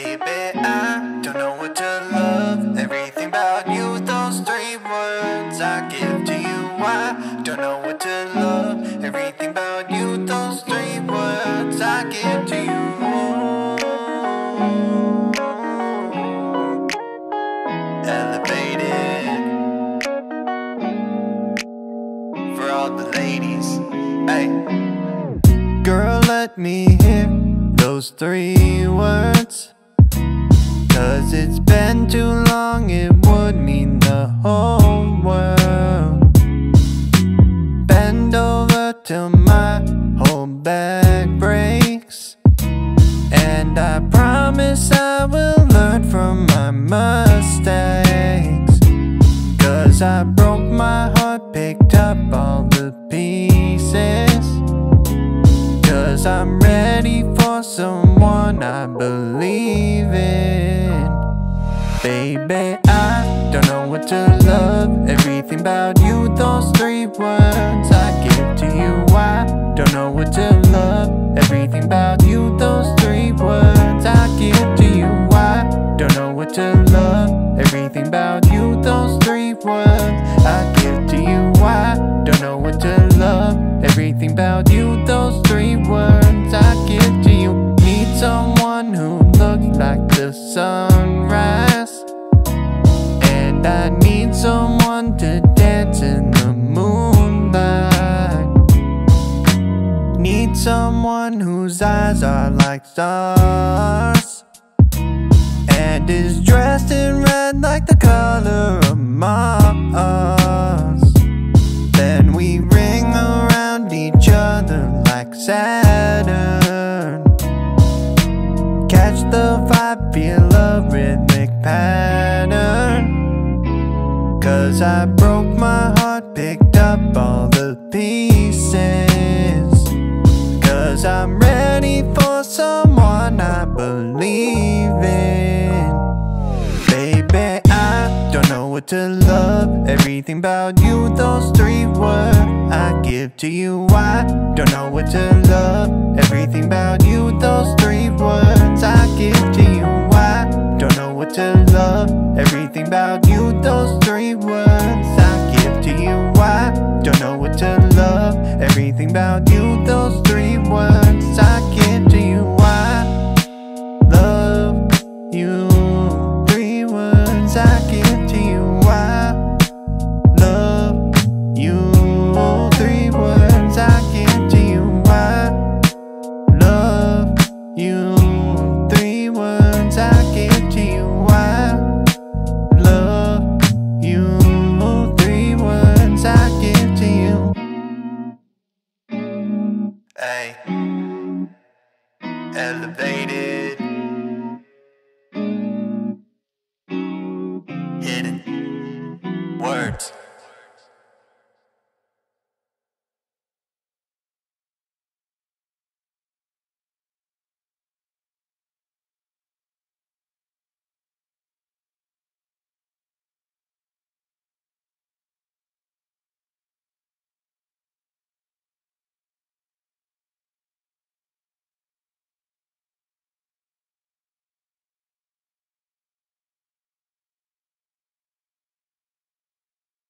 Baby, I don't know what to love. Everything about you, those three words I give to you. I don't know what to love. Everything about you, those three words I give to you. Elevated for all the ladies. Hey, girl, let me hear those three words, 'cause it's been too long, it would mean the whole world. Bend over till my whole back breaks, and I promise I will learn from my mistakes. 'Cause I broke my heart, picked up all the pieces. 'Cause I'm ready for someone I believe in. Baby, I don't know what to love. Everything about you, those three words I give to you. I don't know what to love. Everything about you, those three words I give to you. I don't know what to love. Everything about you, those three words I give to you. I don't know what to love. Everything about you, those three words I give to you. Need someone who looks like the sunrise, and I need someone to dance in the moonlight. Need someone whose eyes are like stars, and is dressed in red like the color of Mars. Then we ring around each other like Saturn. Catch the vibe, feel a rhythmic pattern. 'Cause I broke my heart, picked up all the pieces. 'Cause I'm ready for someone I believe in. Baby, I don't know what to love. Everything about you, those three words I give to you. I don't know what to love. Everything about you, those three words I give to you. I don't know what to love. Everything about you, those three words I give to you. I don't know what to love. Everything about you, those three words I give to you. I love you. Three words I give to you. I love you. Three words I give to you. I love you. Three words I give to you. I love you. Three words I give to you. Hey, elevated.